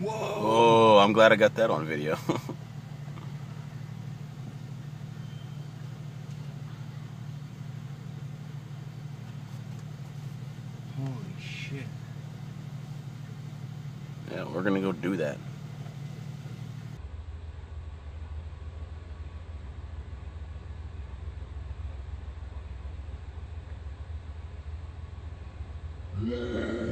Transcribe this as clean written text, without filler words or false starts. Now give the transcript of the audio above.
Whoa, I'm glad I got that on video. Holy shit. Yeah, we're gonna go do that. Yeah.